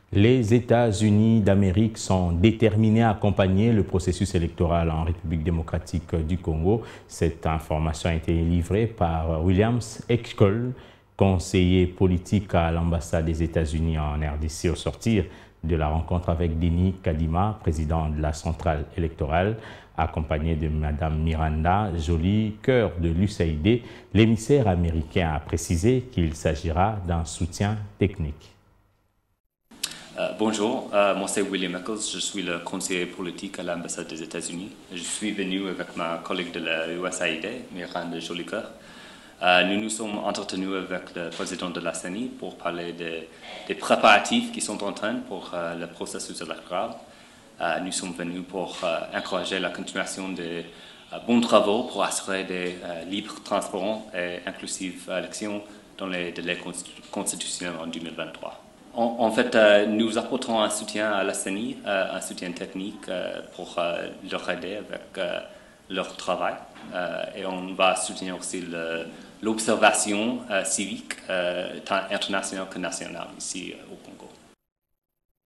Les États-Unis d'Amérique sont déterminés à accompagner le processus électoral en République démocratique du Congo. Cette information a été livrée par Williams Ekol, conseiller politique à l'ambassade des États-Unis en RDC, au sortir de la rencontre avec Denis Kadima, président de la centrale électorale, accompagné de Mme Miranda Joly, cœur de l'USAID. L'émissaire américain a précisé qu'il s'agira d'un soutien technique. Bonjour, moi c'est William Eccles, je suis le conseiller politique à l'ambassade des États-Unis. Je suis venu avec ma collègue de la USAID, Miranda Joly-Cœur. Nous nous sommes entretenus avec le président de la CENI pour parler des préparatifs qui sont en train pour le processus électoral. Nous sommes venus pour encourager la continuation des bons travaux pour assurer des libres, transparents et inclusives élections dans les délais constitutionnels en 2023. En fait, nous apportons un soutien à la CENI, un soutien technique pour leur aider avec leur travail. Et on va soutenir aussi l'observation civique, tant internationale que nationale ici au Congo.